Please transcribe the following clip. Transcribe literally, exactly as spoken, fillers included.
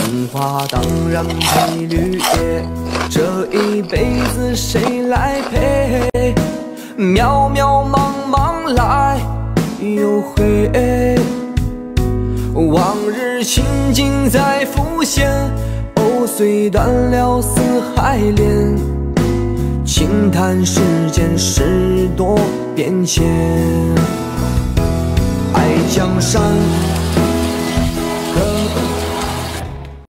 繁华当然配绿叶，这一辈子谁来陪？渺渺茫茫来又回，往日情景再浮现。藕虽断了丝还连，轻叹世间事多变迁。爱江山